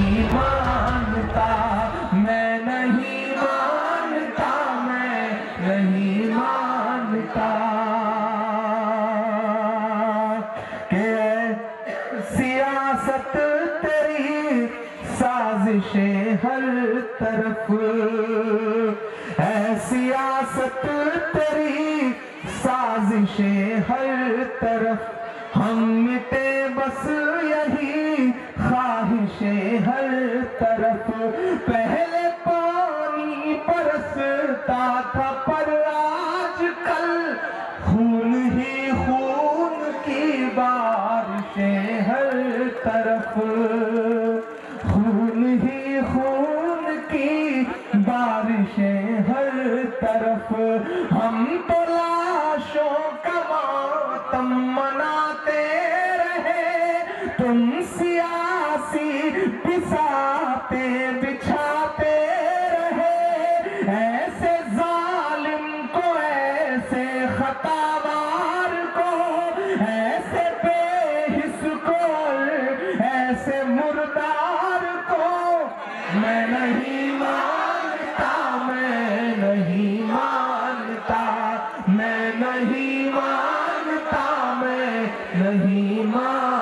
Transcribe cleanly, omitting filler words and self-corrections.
नहीं मानता, मैं नहीं मानता, मैं नहीं मानता कि सियासत तेरी साजिशें हर तरफ, है सियासत तेरी साजिशें हर तरफ, हम मिटे बस यही ख्वाहिशें हर तरफ। पहले पानी बरसता था पर आजकल खून ही खून की बारिशें हर तरफ, खून ही खून की बारिशें हर तरफ। हम तो लाशों का मातम मनाते रहे, तुम सियासी बिसाते बिछाते रहे, ऐसे जालिम को, ऐसे खतावार को, ऐसे बेहिस को, ऐसे मुर्दार को मैं नहीं मानता, मैं नहीं मानता, मैं नहीं मानता, मैं नहीं मानता।